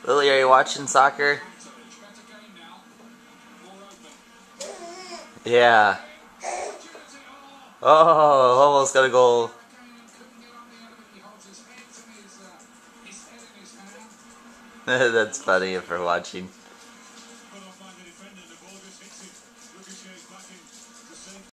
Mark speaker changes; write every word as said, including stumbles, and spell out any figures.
Speaker 1: Lily, are you watching soccer? Yeah. Oh, almost got a goal. That's funny for watching.